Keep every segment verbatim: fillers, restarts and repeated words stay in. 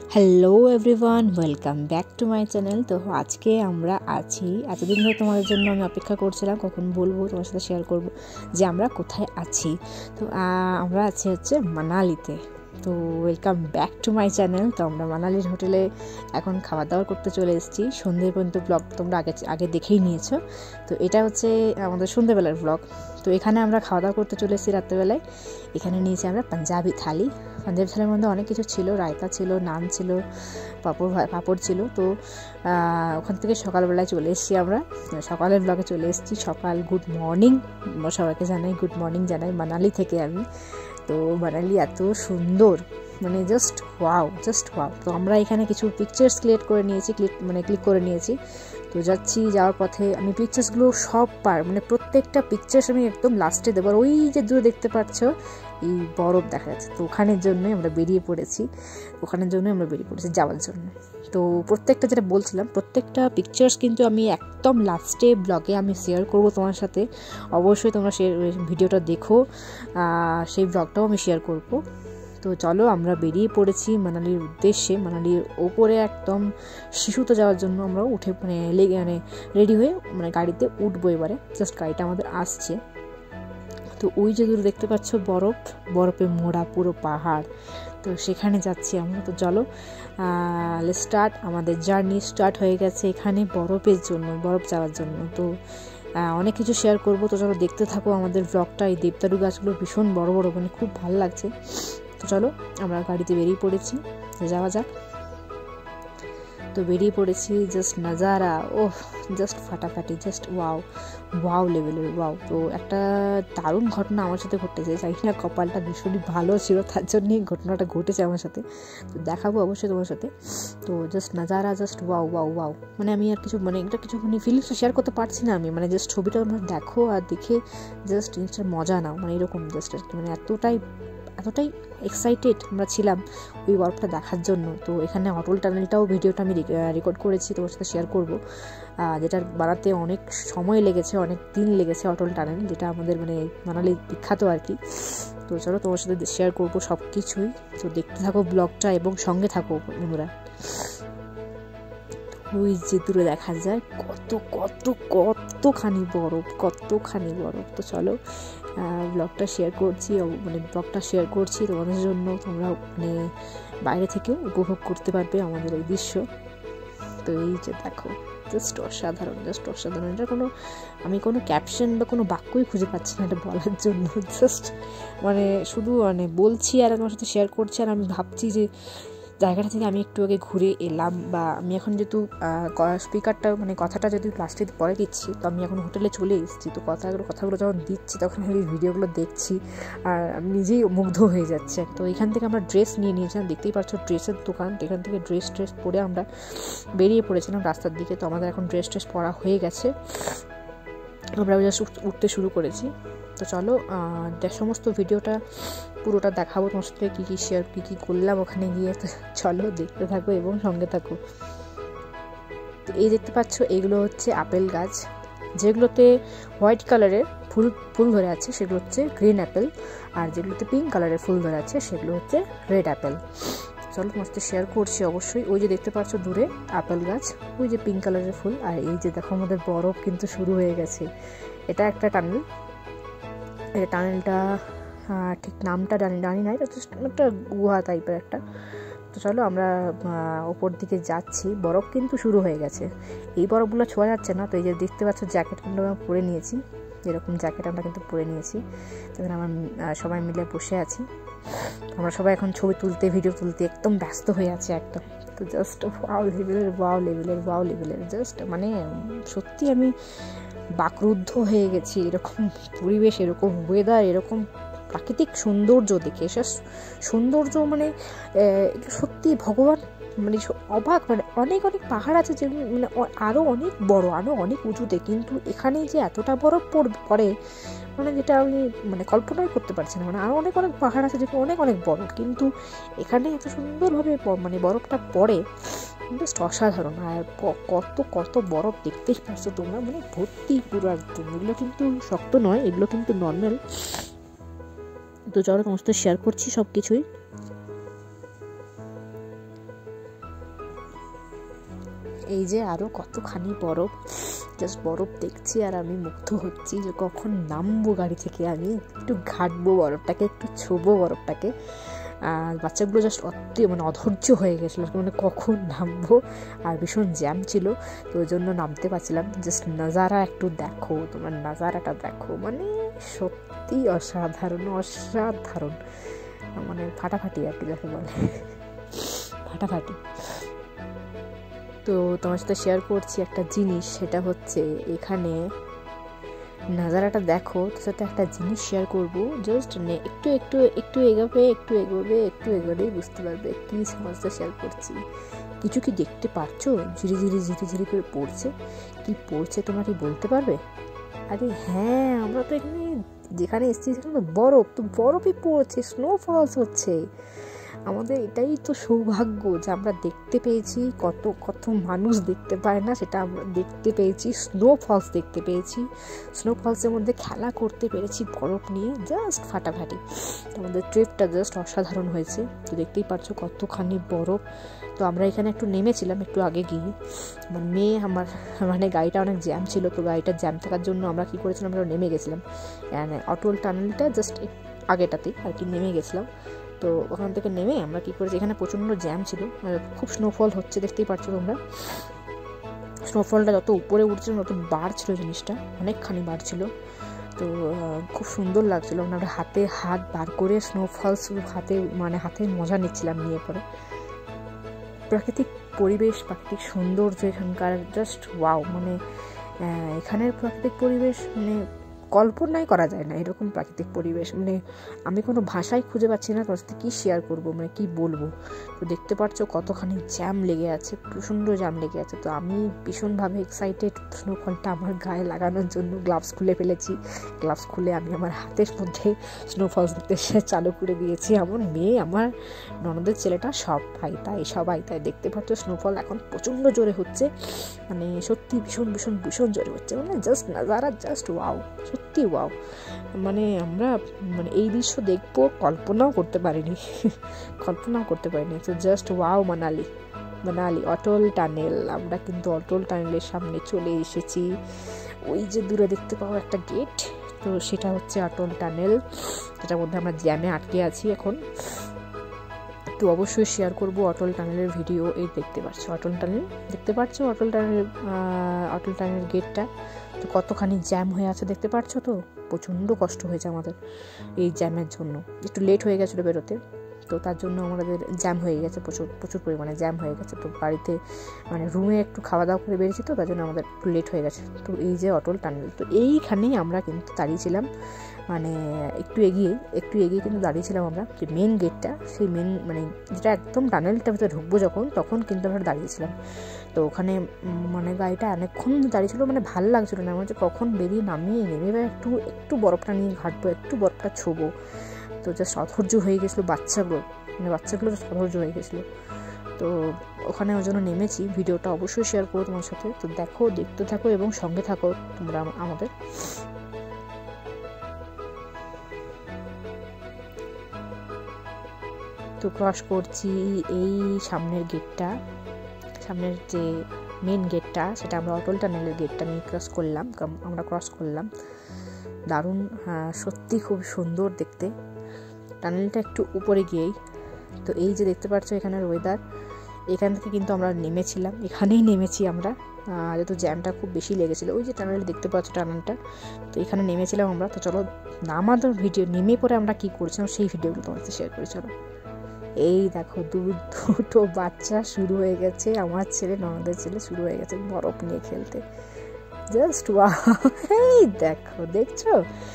Hello everyone, welcome back to my channel. তো আজকে আমরা আছি, এতদিন ধরে তোমাদের জন্য আমি অপেক্ষা করছিলাম কখন বলবো, তোমার সাথে শেয়ার করব যে আমরা কোথায় আছি। তো আমরা আছি হচ্ছে মানালিতে। তো welcome back to my channel. তো আমরা মানালির হোটেলে এখন খাওয়া দাওয়া করতে চলে এসেছি। সন্ধ্যে পর্যন্ত ব্লগ তোমরা আগে আগে দেখেই নিয়েছো। তো এটা হচ্ছে আমাদের সন্ধ্যেবেলার ব্লগ। তো এখানে আমরা খাওয়া দাওয়া করতে চলে এসেছি রাত্রেবেলায়। এখানে নিয়েছি আমরা পাঞ্জাবি থালি। পাঞ্জাবি থালির মধ্যে অনেক কিছু ছিল, রায়তা ছিল, নান ছিল, পাঁপড় পাঁপড় ছিল। তো ওখান থেকে সকালবেলায় চলে এসেছি, আমরা সকালের ব্লগে চলে এসেছি। সকাল গুড মর্নিং সবাইকে জানাই, গুড মর্নিং জানাই মানালি থেকে আমি। তো মানালি এত সুন্দর, মানে জাস্ট ওয়াও, জাস্ট ওয়াও। তো আমরা এখানে কিছু পিকচার্স ক্লিক করে নিয়েছি, ক্লিক মানে ক্লিক করে নিয়েছি। তো যাচ্ছি, যাওয়ার পথে আমি পিকচার্সগুলো সব পার মানে প্রত্যেকটা পিকচার্স আমি একদম লাস্টে দেবো। আর ওই যে দূরে দেখতে পাচ্ছ এই বরফ দেখা যাচ্ছে, তো ওখানের জন্যই আমরা বেরিয়ে পড়েছি, ওখানের জন্যই আমরা বেরিয়ে পড়েছি যাওয়ার জন্য। তো প্রত্যেকটা যেটা বলছিলাম, প্রত্যেকটা পিকচার্স কিন্তু আমি একদম লাস্টে ব্লগে আমি শেয়ার করব তোমার সাথে। অবশ্যই তোমরা সে ভিডিওটা দেখো, সেই ব্লগটাও আমি শেয়ার করব। তো চলো আমরা বেরিয়ে পড়েছি মানালির উদ্দেশ্যে। মানালির ওপরে একদম শিশুতে যাওয়ার জন্য আমরা উঠে মানে লেগে মানে রেডি হয়ে মানে গাড়িতে উঠবো এবারে। জাস্ট গাড়িটা আমাদের আসছে। তো ওই যে দূরে দেখতে পাচ্ছ বরফ, বরফে মোড়া পুরো পাহাড়, তো সেখানে যাচ্ছি আমরা। তো চলো স্টার্ট, আমাদের জার্নি স্টার্ট হয়ে গেছে এখানে বরফের জন্য, বরফ যাওয়ার জন্য। তো অনেক কিছু শেয়ার করবো, তো চলো দেখতে থাকো আমাদের ব্লগটা। এই দেবদারু গাছগুলো ভীষণ বড় বড়, মানে খুব ভালো লাগছে। তো চলো আমরা গাড়িতে বেরিয়ে পড়েছি, যাওয়া যাক। তো বেরিয়ে পড়েছি, জাস্ট নাজারা ও জাস্ট ফাটাফাটি, জাস্ট ওয়াও ওয়াও লেভেলের ওয়াও। তো একটা দারুণ ঘটনা আমার সাথে ঘটেছে, জানি না কপালটা ভীষণই ভালো ছিল তার জন্যই ঘটনাটা ঘটেছে আমার সাথে। তো দেখাবো অবশ্যই তোমার সাথে। তো জাস্ট নাজারা, জাস্ট ওয়াও ওয়াও ওয়াও। মানে আমি আর কিছু মানে এটা কিছু মানে ফিলিংসটা শেয়ার করতে পারছি না আমি, মানে জাস্ট ছবিটা তোমরা দেখো আর দেখে জাস্ট জিনিসটার মজা নাও, মানে এরকম জাস্ট আর কি। মানে এতটাই এতটাই এক্সাইটেড আমরা ছিলাম ওই বরফটা দেখার জন্য। তো এখানে অটল টানেলটাও ভিডিওটা আমি রেকর্ড করেছি, তোমার সাথে শেয়ার করবো, যেটার বানাতে অনেক সময় লেগেছে, অনেক দিন লেগেছে অটল টানেল, যেটা আমাদের মানে মানালি বিখ্যাত আর কি। তো চলো তোমার সাথে শেয়ার করবো সব কিছুই। তো দেখতে থাকো ব্লগটা এবং সঙ্গে থাকো বন্ধুরা। ওই যে দূরে দেখা যায় কত কত কতখানি বরফ, কতখানি বরফ। তো চলো ব্লগটা শেয়ার করছি, মানে ব্লগটা শেয়ার করছি তোমাদের জন্য, তোমরা মানে বাইরে থেকেও উপভোগ করতে পারবে আমাদের এই দৃশ্য। তো এই যে দেখো, জাস্ট অসাধারণ, জাস্ট অসাধারণ। এটা কোনো আমি কোনো ক্যাপশন বা কোনো বাক্যই খুঁজে পাচ্ছি না এটা বলার জন্য। জাস্ট মানে শুধু মানে বলছি আর তোমার সাথে শেয়ার করছি, আর আমি ভাবছি যে জায়গাটা থেকে আমি একটু আগে ঘুরে এলাম, বা আমি এখন যেহেতু স্পিকারটা মানে কথাটা যদি লাস্টে পরে দিচ্ছি, তো আমি এখন হোটেলে চলে এসেছি। তো কথাগুলো কথাগুলো যখন দিচ্ছি তখন আমি ভিডিওগুলো দেখছি আর আমি নিজেই মুগ্ধ হয়ে যাচ্ছে। তো এখান থেকে আমরা ড্রেস নিয়ে নিয়েছিলাম, দেখতেই পাচ্ছ ড্রেসের দোকান। এখান থেকে ড্রেস ট্রেস পরে আমরা বেরিয়ে পড়েছিলাম রাস্তার দিকে। তো আমাদের এখন ড্রেস ট্রেস পরা হয়ে গেছে, আমরা জাস্ট উঠতে শুরু করেছি। তো চলো সমস্ত ভিডিওটা পুরোটা দেখাবো তোমার সাথে, কী কী শেয়ার কী কী করলাম ওখানে গিয়ে। তো চলো দেখতে থাকো এবং সঙ্গে থাকো। তো এই দেখতে পাচ্ছ এগুলো হচ্ছে আপেল গাছ, যেগুলোতে হোয়াইট কালারের ফুল ফুল ধরে আছে সেগুলো হচ্ছে গ্রিন অ্যাপেল, আর যেগুলোতে পিঙ্ক কালারের ফুল ধরে আছে সেগুলো হচ্ছে রেড অ্যাপেল। চলো তোমার সাথে শেয়ার করছি অবশ্যই। ওই যে দেখতে পাচ্ছ দূরে আপেল গাছ, ওই যে পিঙ্ক কালারের ফুল, আর এই যে দেখো আমাদের বরফ কিন্তু শুরু হয়ে গেছে। এটা একটা টানেল, এই টানেলটা ঠিক নামটা জানি জানি না, এটা জাস্ট একটা গুহা টাইপের একটা। তো চলো আমরা ওপর দিকে যাচ্ছি, বরফ কিন্তু শুরু হয়ে গেছে। এই বরফগুলো ছোঁয়া যাচ্ছে না। তো এই যে দেখতে পাচ্ছ জ্যাকেট কিন্তু আমরা পরে নিয়েছি, এরকম জ্যাকেট আমরা কিন্তু পরে নিয়েছি। তখন আমরা সবাই মিলে বসে আছি, আমরা সবাই এখন ছবি তুলতে ভিডিও তুলতে একদম ব্যস্ত হয়ে আছে একদম। তো জাস্ট ওয়াও লেভেলের ওয়াও লেভেলের ওয়াও লেভেলের জাস্ট মানে সত্যি আমি বাকরুদ্ধ হয়ে গেছি। এরকম পরিবেশ, এরকম ওয়েদার, এরকম প্রাকৃতিক সৌন্দর্য দেখে, এসব সৌন্দর্য মানে সত্যি ভগবান মানে অবাক। মানে অনেক অনেক পাহাড় আছে যেগুলো মানে আরও অনেক বড়, আরও অনেক উঁচুতে, কিন্তু এখানে যে এতটা বরফ পড়ে মানে যেটা আমি মানে কল্পনাই করতে পারছি না। মানে আরও অনেক অনেক পাহাড় আছে যেগুলো অনেক অনেক বড়, কিন্তু এখানে এত সুন্দরভাবে মানে বরফটা পড়ে, জাস্ট অসাধারণ। আর কত কত বরফ দেখতেই পাচ্ছ তোমরা, মানে ভর্তি পুরো একদম। এগুলো কিন্তু শক্ত নয়, এগুলো কিন্তু নর্মাল। তো চলো তোমার সাথে শেয়ার করছি সব কিছুই। এই যে আরও কতখানি বরফ, জাস্ট বরফ দেখছি আর আমি মুগ্ধ হচ্ছি যে কখন নামবো গাড়ি থেকে, আমি একটু ঘাটবো বরফটাকে, একটু ছোবো বরফটাকে। আর বাচ্চাগুলো জাস্ট অতি মানে অধৈর্য হয়ে গেছিলো মানে কখন নামবো, আর ভীষণ জ্যাম ছিল, তো ওই জন্য নামতে পারছিলাম। জাস্ট নাজারা একটু দেখো, তোমার নাজারাটা দেখো, মানে সত্যি অসাধারণ অসাধারণ, মানে ফাটাফাটি আর কি যাকে বলে, ফাটাফাটি। তো তোমার সাথে শেয়ার করছি একটা জিনিস, সেটা হচ্ছে এখানে নাজারাটা দেখো, তোর সাথে একটা জিনিস শেয়ার করবো, জাস্ট একটু একটু একটু এগোবে একটু এগোবে একটু এগোলেই বুঝতে পারবে কি সমস্যা শেয়ার করছি। কিছু কি দেখতে পারছো? ঝিরি ঝিরি ঝিরি ঝিরি করে পড়ছে, কি পড়ছে তোমরা কি বলতে পারবে? আরে হ্যাঁ, আমরা তো এখানে যেখানে এসেছি সেখানে তো বরফ, তো বরফই পড়ছে, স্নোফলস হচ্ছে। আমাদের এটাই তো সৌভাগ্য যে আমরা দেখতে পেয়েছি, কত কত মানুষ দেখতে পায় না, সেটা আমরা দেখতে পেয়েছি, স্নোফলস দেখতে পেয়েছি, স্নোফলসের মধ্যে খেলা করতে পেরেছি বরফ নিয়ে, জাস্ট ফাটাফাটি। আমাদের ট্রিপটা জাস্ট অসাধারণ হয়েছে, তো দেখতেই পারছো কতখানি বরফ। তো আমরা এখানে একটু নেমেছিলাম একটু আগে গিয়ে, আমার মেয়ে আমার মানে গাড়িটা অনেক জ্যাম ছিল, তো গাড়িটা জ্যাম থাকার জন্য আমরা কী করেছিলাম, আমরা নেমে গেছিলাম অটল টানেলটা জাস্ট আগেটাতেই আর কি নেমে গেছিলাম। তো ওখান থেকে নেমে আমরা কী করেছি, এখানে প্রচণ্ড জ্যাম ছিল, খুব স্নোফল হচ্ছে দেখতেই পাচ্ছ তোমরা। স্নোফলটা যত উপরে উঠছিল তত বাড়ছিল, জিনিসটা অনেকখানি বাড়ছিল, তো খুব সুন্দর লাগছিলো। আমরা হাতে হাত বার করে স্নোফলস হাতে মানে হাতে মজা নিচ্ছিলাম, নিয়ে পরে প্রাকৃতিক পরিবেশ, প্রাকৃতিক সৌন্দর্য এখানকার জাস্ট ওয়াও, মানে এখানের প্রাকৃতিক পরিবেশ মানে কল্পনাই করা যায় না এরকম প্রাকৃতিক পরিবেশ, মানে আমি কোনো ভাষাই খুঁজে পাচ্ছি না তোর সাথে কী শেয়ার করবো, মানে কী বলবো। তো দেখতে পাচ্ছ কতখানি জ্যাম লেগে আছে, প্রচণ্ড জ্যাম লেগে আছে, তো আমি ভীষণভাবে এক্সাইটেড স্নোফলটা আমার গায়ে লাগানোর জন্য। গ্লাভস খুলে ফেলেছি, গ্লাভস খুলে আমি আমার হাতের মধ্যে স্নোফলস দেখতে চালু করে দিয়েছি। আমার মেয়ে, আমার ননদের ছেলেটা সবাই তাই সবাই তাই দেখতে পাচ্ছ স্নোফল এখন প্রচণ্ড জোরে হচ্ছে, মানে সত্যি ভীষণ ভীষণ ভীষণ জোরে হচ্ছে, মানে জাস্ট নাজারা জাস্ট ওয়াও, সত্যি ওয়াও। মানে আমরা মানে এই দৃশ্য দেখবো কল্পনাও করতে পারিনি, কল্পনাও করতে পারিনি। তো just wow Manali, Manali Atal tunnel. আমরা কিন্তু অটল টানেলের সামনে চলে এসেছি, ওই যে দূরে দেখতে পাবো একটা গেট, তো সেটা হচ্ছে অটল টানেল, যেটার মধ্যে আমরা জ্যামে আটকে আছি এখন। তো অবশ্যই শেয়ার করবো অটল টানেলের ভিডিও। এই দেখতে পাচ্ছ অটল টানেল, দেখতে পাচ্ছ অটল টানেল, অটল টানেলের গেটটা তো কতখানি জ্যাম হয়ে আছে দেখতে পাচ্ছ, তো প্রচণ্ড কষ্ট হয়েছে আমাদের এই জ্যামের জন্য, একটু লেট হয়ে গেছিলো বেরোতে, তো তার জন্য আমাদের জ্যাম হয়ে গেছে, প্রচুর প্রচুর পরিমাণে জ্যাম হয়ে গেছে। তো বাড়িতে মানে রুমে একটু খাওয়া দাওয়া করে বেরিয়েছি, তো তার জন্য আমাদের একটু লেট হয়ে গেছে। তো এই যে অটল টানেল, তো এইখানেই আমরা কিন্তু দাঁড়িয়েছিলাম, মানে একটু এগিয়ে একটু এগিয়ে কিন্তু দাঁড়িয়েছিলাম আমরা, যে মেন গেটটা, সেই মেন মানে যেটা একদম টানেলটার ভিতরে ঢুকবো যখন, তখন কিন্তু আমরা দাঁড়িয়েছিলাম। তো ওখানে মানে গাড়িটা অনেকক্ষণ দাঁড়িয়েছিলো, মানে ভালো লাগছিলো না আমার, যে কখন বেরিয়ে নামিয়ে নেমে বা একটু একটু বরফটা নিয়ে ঘাটবো, একটু বরফটা ছোবো। তো জাস্ট অধৈর্য হয়ে গেছিলো বাচ্চাগুলো, মানে বাচ্চাগুলো জাস্ট অধৈর্য হয়ে গেছিলো। তো ওখানে ওই জন্য নেমেছি, ভিডিওটা অবশ্যই শেয়ার করো তোমার সাথে। তো দেখো, দেখতে থাকো এবং সঙ্গে থাকো তোমরা আমাদের। তো ক্রস করছি এই সামনের গেটটা, সামনের যে মেন গেটটা, সেটা আমরা অটল টানেলের গেটটা নিয়ে ক্রস করলাম, আমরা ক্রস করলাম। দারুণ, সত্যি খুব সুন্দর দেখতে টানেলটা একটু উপরে গিয়েই। তো এই যে দেখতে পাচ্ছ এখানের ওয়েদার, এখান থেকে কিন্তু আমরা নেমেছিলাম, এখানেই নেমেছি আমরা, যেহেতু জ্যামটা খুব বেশি লেগেছিলো। ওই যে টানেল দেখতে পাচ্ছ টানেলটা, তো এখানে নেমেছিলাম আমরা। তো চলো নামানোর ভিডিও, নেমে পরে আমরা কী করছিলাম সেই ভিডিওগুলো তোমার সাথে শেয়ার করি। চলো, এই দেখো দুটো বাচ্চা শুরু হয়ে গেছে, আমার ছেলে ননদের ছেলে শুরু হয়ে গেছে বরফ নিয়ে খেলতে, জাস্ট ওয়াও। এই দেখো, দেখছো,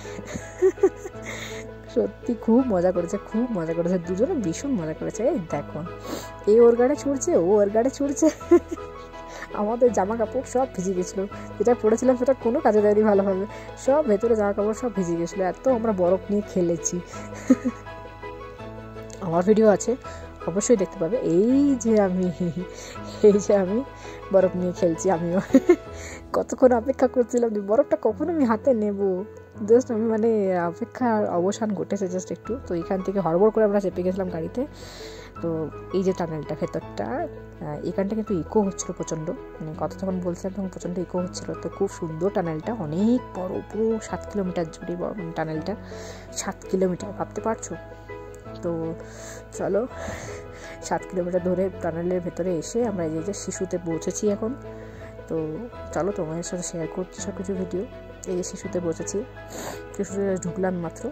সত্যি খুব মজা করেছে, খুব মজা করেছে, দুজনে ভীষণ মজা করেছে। এই দেখো, এই ওর গাড়ে ছুটছে, ও ওর গাড়ে ছুটছে, আমাদের জামা কাপড় সব ভিজে গেছিলো, যেটা পরেছিলাম সেটা কোনো কাজে দেয়নি ভালোভাবে, সব ভেতরে জামা কাপড় সব ভিজে গেছিলো, এত আমরা বরফ নিয়ে খেলেছি। আমার ভিডিও আছে, অবশ্যই দেখতে পাবে। এই যে আমি এই যে আমি বরফ নিয়ে খেলছি, আমিও কতক্ষণ অপেক্ষা করছিলাম যে বরফটা কখন আমি হাতে নেব, জাস্ট আমি মানে অপেক্ষার অবসান ঘটেছে জাস্ট একটু। তো এখান থেকে হড়বড় করে আমরা চেপে গেছিলাম গাড়িতে, তো এই যে টানেলটা ভেতরটা, এখানটা কিন্তু ইকো হচ্ছিলো প্রচণ্ড, মানে কথা যখন বলছিলাম তখন প্রচণ্ড ইকো হচ্ছিলো। তো খুব সুন্দর টানেলটা, অনেক বড়, পুরো সাত কিলোমিটার জুড়ে টানেলটা, সাত কিলোমিটার ভাবতে পারছো? তো চলো সাত কিলোমিটার ধরে টানেলের ভেতরে এসে আমরা এই যে শিশুতে পৌঁছেছি এখন। তো চলো তোমাদের সাথে শেয়ার করছি সব কিছু ভিডিও। এই যে শিশুতে পৌঁছেছি, শিশুতে ঢুকলাম মাত্র।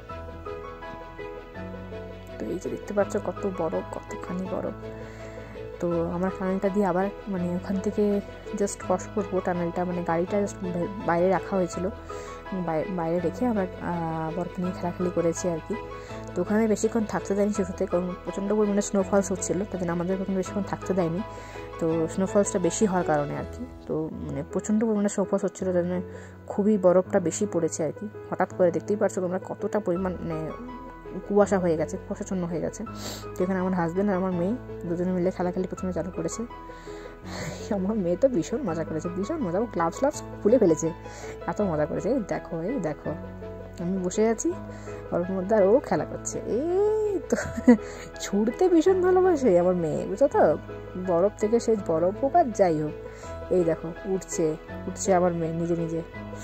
তো এই যে দেখতে পাচ্ছ কত বরফ, কতখানি বরফ। তো আমরা টানেলটা দিয়ে আবার মানে ওখান থেকে জাস্ট ক্রস করবো টানেলটা, মানে গাড়িটা জাস্ট বাইরে রাখা হয়েছিল, বাইরে রেখে আমরা বরফ নিয়ে খেলাখেলি করেছি আর কি। তো ওখানে বেশিক্ষণ থাকতে দেয়নি শিশুতে, কারণ প্রচণ্ড পরিমাণে স্নোফলস হচ্ছিলো, তার জন্য আমাদের ওখানে বেশিক্ষণ থাকতে দেয়নি। তো স্নোফলসটা বেশি হওয়ার কারণে আর কি, তো মানে প্রচণ্ড পরিমাণে স্নোফলস হচ্ছিলো, তার জন্য খুবই বরফটা বেশি পড়েছে আর কি। হঠাৎ করে দেখতেই পারছো তোমরা কতটা পরিমাণ মানে কুয়াশা হয়ে গেছে, কুয়াশাচ্ছন্ন হয়ে গেছে। তো এখানে আমার হাজব্যান্ড আর আমার মেয়ে দুজনে মিলে খেলাখেলি প্রথমে চালু করেছে। আমার মেয়ে তো ভীষণ মজা করেছে, ভীষণ মজা, ও গ্লাভস গ্লাভস খুলে ফেলেছে, এত মজা করেছে। এই দেখো, এই দেখো আমি বসে আছি ওর মধ্যে আর ও খেলা করছে। এই তো ছুটতে ভীষণ ভালোবাসে আমার মেয়ে, বুঝছো তো, বরফ থেকে সে বরফ হোক আর যাই হোক। এই দেখো উঠছে, উঠছে আমার মেয়ে নিজে নিজে,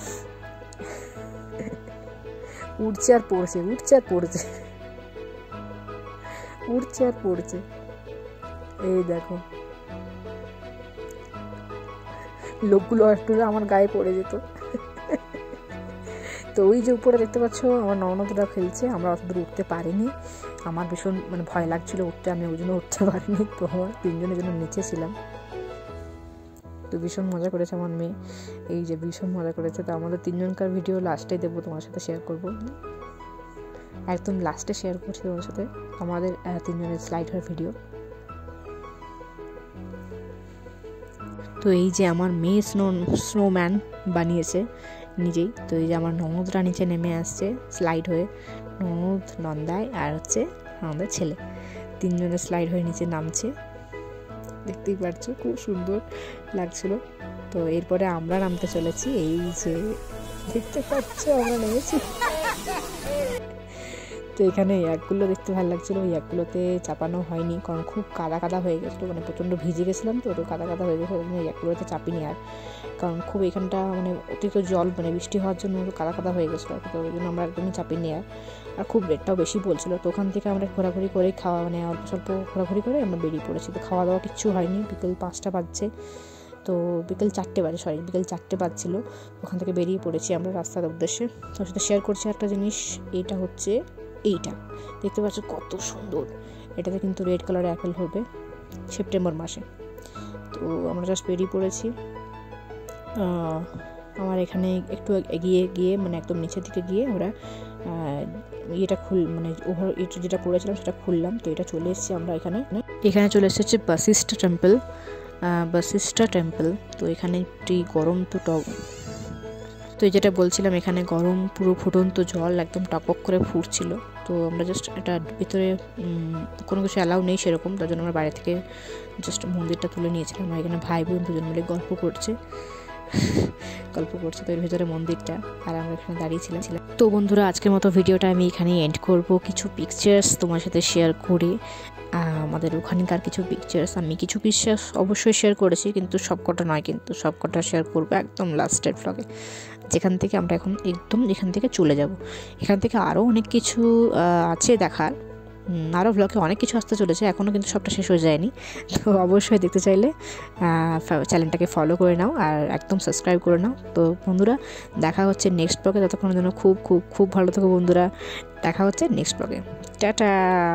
উঠছে আর পড়ছে, উঠছে আর পড়ছে, উঠছে আর পড়ছে। এই দেখো লোকগুলো একটু আমার গায়ে পড়ে যেত। তো ওই যে উপরে দেখতে পাচ্ছ আমার ননদরা খেলছে, আমরা অত দূর উঠতে পারিনি, আমার ভীষণ মানে ভয় লাগছিল উঠতে, আমি ওই জন্য উঠতে পারিনি। তো আমার তিনজনের জন্য নিচে ছিলাম। তো ভীষণ মজা করেছে আমার মেয়ে, এই যে ভীষণ মজা করেছে। তো আমাদের তিনজনকার ভিডিও লাস্টে দেবো, তোমার সাথে শেয়ার করবো, একদম লাস্টে শেয়ার করছি তোমার সাথে আমাদের তিনজনের স্লাইড হওয়ার ভিডিও। তো এই যে আমার মেয়ে স্নো স্নোম্যান বানিয়েছে নিজেই। তো এই যে আমার ননদরা নিচে নেমে আসছে স্লাইড হয়ে, ননদ, নন্দায় আর হচ্ছে আমাদের ছেলে, তিনজনের স্লাইড হয়ে নিচে নামছে, দেখতেই পাচ্ছ খুব সুন্দর লাগছিল। তো এরপরে আমরা নামতে চলেছি, এই যে দেখতে পাচ্ছ আমরা নেমেছি। তো এখানে একগুলো দেখতে ভালো লাগছিলো, ওই একগুলোতে চাপানো হয়নি, কারণ খুব কাদা কাদা হয়ে গেছিলো, মানে প্রচণ্ড ভিজে গেছিলাম তো, তো কাদা কাদা হয়ে গেছিলো, ওই একগুলোতে চাপিনি আর, কারণ খুব এখানটা মানে অতিরিক্ত জল মানে বৃষ্টি হওয়ার জন্য কাদা কাদা হয়ে গেছিলো আর কি। তো ওই জন্য আমরা একদমই চাপিনি আর, আর খুব রেটটাও বেশি বলছিলো। তো ওখান থেকে আমরা ঘোরাঘুরি করে খাওয়া মানে অল্প স্বল্প ঘোরাঘুরি করে আমরা বেরিয়ে পড়েছি। তো খাওয়া দাওয়া কিচ্ছু হয়নি, বিকেল পাঁচটা বাজছে, তো বিকেল চারটে বাজে সরি বিকেল চারটে বাজছিলো। ওখান থেকে বেরিয়ে পড়েছি আমরা রাস্তার উদ্দেশ্যে। তোর সাথে শেয়ার করছি একটা জিনিস, এটা হচ্ছে এইটা দেখতে পাচ্ছ কত সুন্দর, এটাতে কিন্তু রেড কালার অ্যাপেল হবে সেপ্টেম্বর মাসে। তো আমরা জাস্ট বেরিয়ে পড়েছি। আমার এখানে একটু এগিয়ে গিয়ে মানে একদম নিচের দিকে গিয়ে আমরা ইয়েটা খুল মানে ওভার এটা যেটা পড়েছিলাম সেটা খুললাম। তো এটা চলে এসেছি আমরা এখানে, এখানে চলে এসেছে বাসিস্টা টেম্পল, বাসিস্টা টেম্পল। তো এখানে একটি গরম তো টক, তো যেটা বলছিলাম এখানে গরম পুরো ফুটন্ত জল একদম টকবক করে ফুটছিল। তো আমরা জাস্ট এটা ভিতরে কোনো কিছু অ্যালাউ নেই সেরকম, তার জন্য আমরা বাইরে থেকে জাস্ট মন্দিরটা তুলে নিয়েছিলাম। আমরা এখানে ভাই বোন দুজন মিলে গল্প করছে গল্প করছে তো এর ভিতরে মন্দিরটা, আর আমরা এখানে দাঁড়িয়েছিলাম। তো বন্ধুরা আজকের মতো ভিডিওটা আমি এখানেই এন্ড করব, কিছু পিকচার্স তোমার সাথে শেয়ার করে আমাদের ওখানকার কিছু পিকচার্স, আমি কিছু পিকচার্স অবশ্যই শেয়ার করেছি কিন্তু সবকটা নয়, কিন্তু সবকটা শেয়ার করবো একদম লাস্টের ব্লগে, যেখান থেকে আমরা এখন একদম এখান থেকে চলে যাব। এখান থেকে আরও অনেক কিছু আছে দেখার, আরও ব্লগে অনেক কিছু আসতে চলেছে, এখনও কিন্তু সবটা শেষ হয়ে যায়নি। তো অবশ্যই দেখতে চাইলে চ্যানেলটাকে ফলো করে নাও আর একদম সাবস্ক্রাইব করে নাও। তো বন্ধুরা দেখা হচ্ছে নেক্সট ব্লগে, ততক্ষণের জন্য খুব খুব খুব ভালো থেকো বন্ধুরা, দেখা হচ্ছে নেক্সট ব্লগে, টাটা।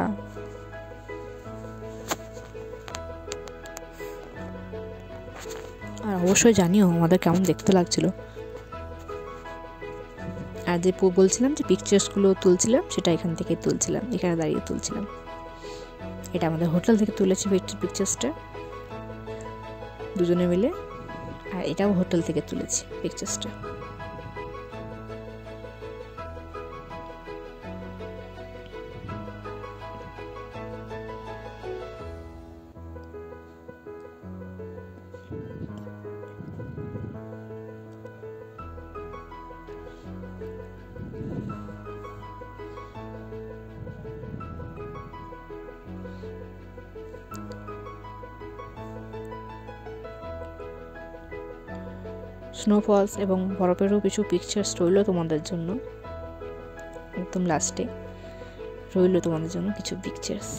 আর অবশ্যই জানিও আমাদের কেমন দেখতে লাগছিলো, আর যে বলছিলাম যে পিকচার্সগুলো তুলছিলাম সেটা এখান থেকে তুলছিলাম, এখানে দাঁড়িয়ে তুলছিলাম, এটা আমাদের হোটেল থেকে তুলেছি পিকচার্সটা দুজনে মিলে, আর এটাও হোটেল থেকে তুলেছি পিকচার্সটা। স্নোফলস এবং বরফেরও কিছু পিকচার্স রইল তোমাদের জন্য, একদম লাস্টে রইল তোমাদের জন্য কিছু পিকচার্স,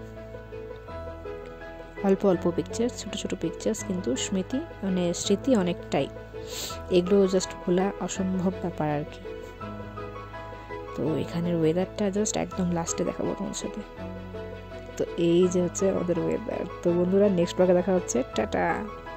অল্প অল্প পিকচার্স, ছোট ছোট পিকচার্স, কিন্তু স্মৃতি মানে স্মৃতি অনেকটাই, এগুলো জাস্ট ভোলা অসম্ভব ব্যাপার আর কি। তো এখানের ওয়েদারটা জাস্ট একদম লাস্টে দেখাবো তোমার সাথে। তো এই যে হচ্ছে আমাদের ওয়েদার। তো বন্ধুরা নেক্সট ব্লগে দেখা হচ্ছে, টাটা।